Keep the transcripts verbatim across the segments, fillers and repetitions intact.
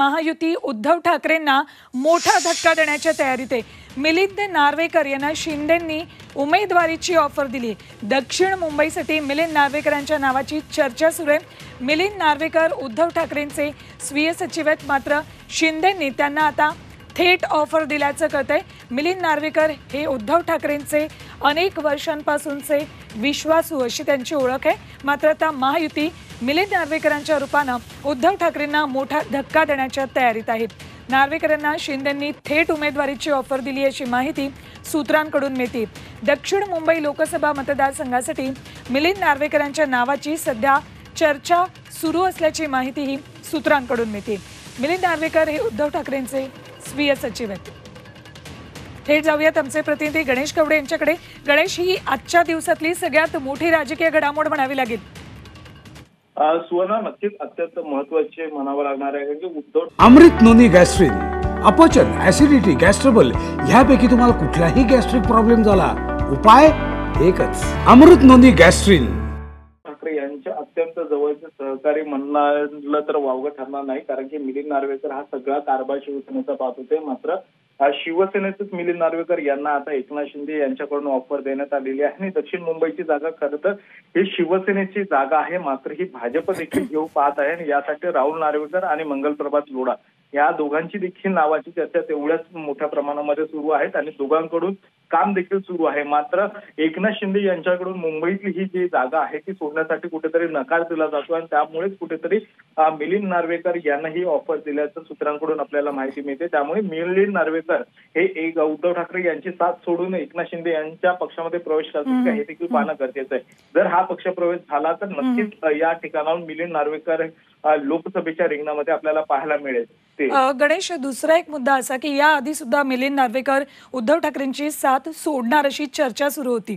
महायुती उद्धव ठाकरेंना मोठा धक्का देण्याच्या तयारीत आहे। मिलिंद नार्वेकर यांना शिंदेंनी उमेदवारीची ऑफर दिली। दक्षिण मुंबईसाठी मिलिंद नार्वेकरांच्या नावाची चर्चा सुरू आहे। मिलिंद नार्वेकर उद्धव ठाकरेंचे स्वीय सचिव आहेत, मात्र शिंदेंनी त्यांना आता थेट ऑफर दिल्याचं कळतंय। मिलिंद नार्वेकर हे उद्धव ठाकरेंचे अनेक वर्षांपासूनचे विश्वासू अशी त्यांची ओळख आहे, मात्र आता महायुती मिलिंद नार्वेकरांच्या रूपानं उद्धव ठाकरेंना मोठा धक्का देण्याच्या तयारीत आहे। नार्वेकरांना शिंदेंनी थेट उमेदवारीची ऑफर दिली अशी माहिती सूत्रांकडून मिळते। दक्षिण मुंबई लोकसभा मतदारसंघासाठी मिलिंद नार्वेकरांच्या नावाची सध्या चर्चा सुरू असल्याची माहितीही सूत्रांकडून मिळते। मिलिंद नार्वेकर हे उद्धव ठाकरेंचे स्वीय सचिव आहेत। थेट जाऊयात आमचे प्रतिनिधी गणेश कवडे यांच्याकडे। गणेश, ही आजच्या दिवसातली सगळ्यात मोठी राजकीय घडामोड म्हणावी लागेल। सुवर्णा, नक्कीच अत्यंत महत्त्वाचे म्हणावं लागणार आहे की उद्धव अमृत नोनी गॅस्ट्रिन, अपचन, ऍसिडिटी, गॅस्ट्रबल ह्यापैकी तुम्हाला कुठलाही गॅस्ट्रिक प्रॉब्लेम झाला, उपाय एकच, अमृत नोनी गॅस्ट्रिन। ठाकरे यांच्या अत्यंत जवळचे सहकारी म्हणलं तर वावगं ठरणार नाही, कारण की मिलिंद नार्वेकर हा सगळा कारभार शिवसेनेचा पाहत होते। मात्र शिवसेनेचेच मिलिंद नार्वेकर यांना आता एकनाथ शिंदे यांच्याकडून ऑफर देण्यात आलेली आहे आणि दक्षिण मुंबईची जागा खरं तर ही शिवसेनेची जागा आहे, मात्र ही भाजप देखील घेऊ पाहत आहे आणि यासाठी राहुल नार्वेकर आणि मंगलप्रभात लोढा या दोघांची देखील नावाची चर्चा तेवढ्याच मोठ्या प्रमाणामध्ये सुरू आहेत आणि दोघांकडून काम देखील सुरू आहे। मात्र एकनाथ शिंदे यांच्याकडून मुंबईतली ही जी जागा आहे ती सोडण्यासाठी कुठेतरी नकार दिला जातो आणि त्यामुळेच कुठेतरी मिलिंद नार्वेकर यांना ही ऑफर दिल्याचं सूत्रांकडून आपल्याला माहिती मिळते। त्यामुळे मिलिंद नार्वेकर हे एक उद्धव ठाकरे यांची साथ सोडून एकनाथ शिंदे यांच्या पक्षामध्ये प्रवेश करतात का हे देखील पाहणं गरजेचं आहे। जर हा पक्षप्रवेश झाला तर नक्कीच या ठिकाणाहून मिलिंद नार्वेकर लोकसभेच्या रिंगणामध्ये आपल्याला पाहायला मिळेल। गणेश, दुसरा एक मुद्दा असा की या आधी सुद्धा मिलिंद नार्वेकर उद्धव ठाकरेंची साथ सोडणार अशी चर्चा सुरू होती।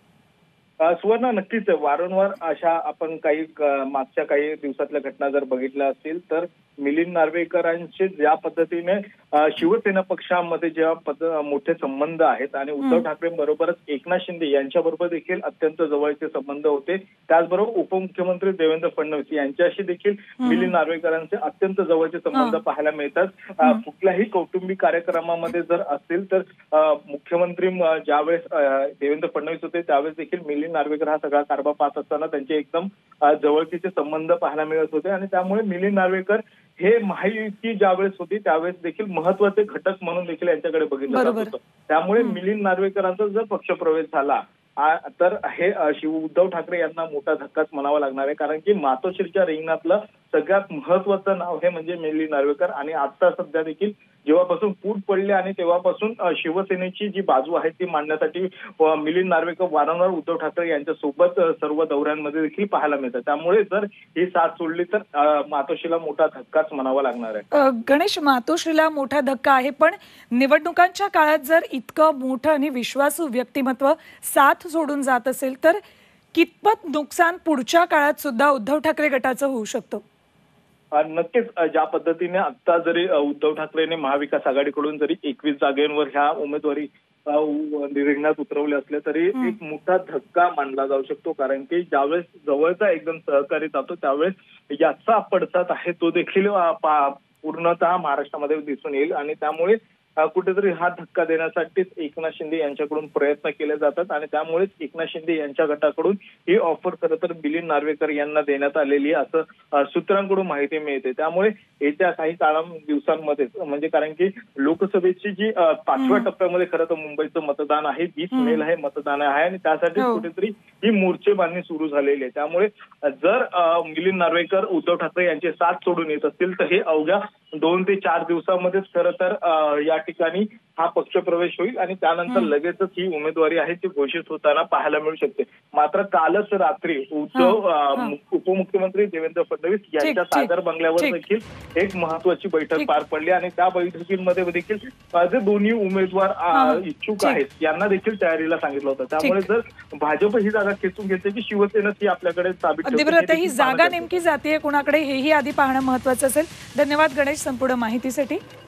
सुवर्ण, नक्कीच वारंवार अशा आपण काही मागच्या काही दिवसातल्या घटना जर बघितल्या असतील तर मिलिंद नार्वेकरांचे ज्या पद्धतीने शिवसेना पक्षामध्ये जेव्हा मोठे संबंध आहेत आणि उद्धव ठाकरे बरोबरच एकनाथ शिंदे यांच्याबरोबर देखील अत्यंत जवळचे संबंध होते, त्याचबरोबर उपमुख्यमंत्री देवेंद्र फडणवीस यांच्याशी देखील मिलिंद नार्वेकरांचे अत्यंत जवळचे संबंध पाहायला मिळतात। कुठल्याही कौटुंबिक कार्यक्रमामध्ये जर असतील तर मुख्यमंत्री ज्यावेळेस देवेंद्र फडणवीस होते त्यावेळेस देखील मिलिंद नार्वेकर हा सगळा कारभार पाहत असताना त्यांचे एकदम जवळचे संबंध पाहायला मिळत होते आणि त्यामुळे मिलिंद नार्वेकर हे महायुती ज्यावेळेस होती त्यावेळेस देखील महत्वाचे घटक म्हणून देखील यांच्याकडे बघितलं जात होतं। त्यामुळे मिलिंद नार्वेकरांचा जर पक्षप्रवेश झाला तर हे शिव उद्धव ठाकरे यांना मोठा धक्काच म्हणावा लागणार आहे, कारण की मातोश्रीच्या रिंगणातलं सगळ्यात महत्वाचं नाव हे म्हणजे मिलिंद नार्वेकर आणि आता सध्या देखील जेव्हापासून फूट पडले आणि तेव्हापासून शिवसेनेची जी बाजू आहे ती मांडण्यासाठी मिलिंद नार्वेकर वारंवार उद्धव ठाकरे यांच्या सोबत सर्व दौऱ्यांमध्ये देखील पाहायला मिळतात। त्यामुळे जर ही साथ सोडली तर मातोश्रीला मोठा धक्काच म्हणावा लागणार आहे। गणेश, मातोश्रीला मोठा धक्का आहे, पण निवडणुकांच्या काळात जर इतकं मोठं आणि विश्वासू व्यक्तिमत्व साथ सोडून जात असेल तर कितपत नुकसान पुढच्या काळात सुद्धा उद्धव ठाकरे गटाचं होऊ शकतं? नक्कीच ज्या पद्धतीने आता जरी उद्धव ठाकरेने महाविकास आघाडीकडून जरी एकवीस जागेवर ह्या उमेदवारी रिंगणात उतरवले असले तरी एक मोठा धक्का मानला जाऊ शकतो, कारण की ज्यावेळेस जवळचा एकदम सहकारी जातो त्यावेळेस याचा पडसाद आहे तो देखील पूर्णतः महाराष्ट्रामध्ये दिसून येईल आणि त्यामुळे कुठेतरी हा धक्का देण्यासाठीच एकनाथ शिंदे यांच्याकडून प्रयत्न केले जातात आणि त्यामुळेच एकनाथ शिंदे यांच्या गटाकडून ही ऑफर खरं तर मिलिंद नार्वेकर यांना देण्यात आलेली असं सूत्रांकडून माहिती मिळते। त्यामुळे येत्या काही काळा दिवसांमध्ये म्हणजे कारण की लोकसभेची जी पाचव्या टप्प्यामध्ये खरं तर मुंबईचं मतदान आहे, वीस मेला हे मतदान आहे आणि त्यासाठी कुठेतरी ही मोर्चेबांधणी सुरू झालेली आहे। त्यामुळे जर मिलिंद नार्वेकर उद्धव ठाकरे यांचे साथ सोडून येत असतील तर हे अवघ्या दोन ते चार दिवसामध्येच खरं तर या ठिकाणी हा पक्षप्रवेश होईल आणि त्यानंतर लगेचच ही उमेदवारी आहे ती घोषित होताना पाहायला मिळू शकते। मात्र कालच रात्री उद्धव उपमुख्यमंत्री देवेंद्र फडणवीस यांच्या सागर बंगल्यावर देखील एक महत्वाची बैठक पार पडली आणि त्या बैठकीमध्ये देखील जे दोन्ही उमेदवार इच्छुक आहेत यांना देखील तयारीला सांगितलं होतं। त्यामुळे जर भाजप ही जागा खेचून घेते की शिवसेना ही आपल्याकडे साबित ही जागा नेमकी जातीय कुणाकडे हेही आधी पाहणं महत्वाचं असेल। धन्यवाद गणेश संपूर्ण माहितीसाठी।